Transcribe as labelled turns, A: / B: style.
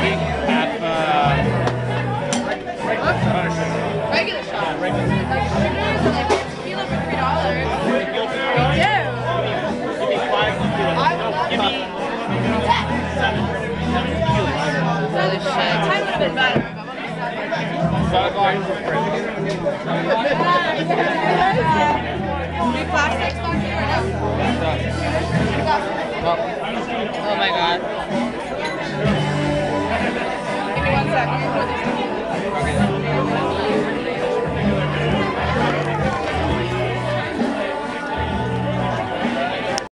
A: Half,
B: Regular shot. Regular. Like sugars and like tequila for $3. We do.
A: give me 5 tequila.
B: I would love
A: Give me
B: that.
A: 7 tequila.
B: Holy shit. Time would have been better.
A: Five lines of bread.
B: New plastics back here or no? Oh my god. Give me 1 second.